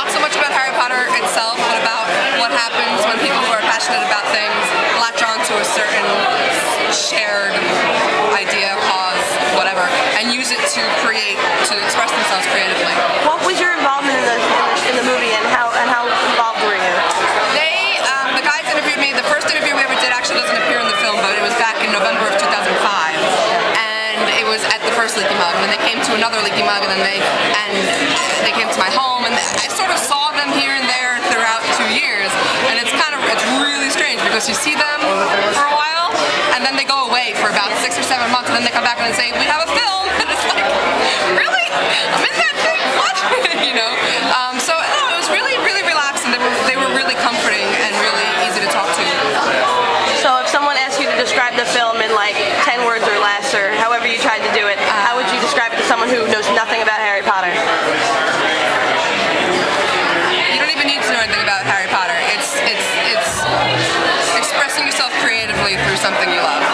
not so much about Harry Potter itself, but about what happens when people who are passionate about things latch on to a certain shared idea, cause, whatever, and use it to express themselves creatively. What was your involvement in the movie, and how involved were you? The guys interviewed me. The first interview we ever did actually doesn't appear in the film, but it was back in November of 2005, and it was at the first Leaky Mug. And then they came to another Leaky Mug, and then they came to my home, and I sort of saw them here and there throughout 2 years, and it's really strange because you see them for a while, and then they go away for about 6 or 7 months, and then they come back and say, "We have a film," and it's like, really? I'm in that thing? What? You know? So it was really, really relaxed, and they were really comforting and really easy to talk to. So if someone asked you to describe the film in like 10 words or less, or however you tried to do it, how would you describe it to someone who knows nothing about Harry Potter? You don't even need to know anything about Harry Potter. It's expressing yourself creatively through something you love.